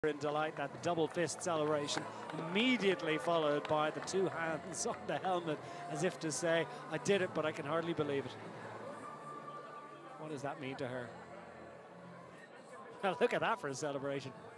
in delight, that double fist celebration, immediately followed by the two hands on the helmet, as if to say, I did it, but I can hardly believe it. What does that mean to her? Well, look at that for a celebration.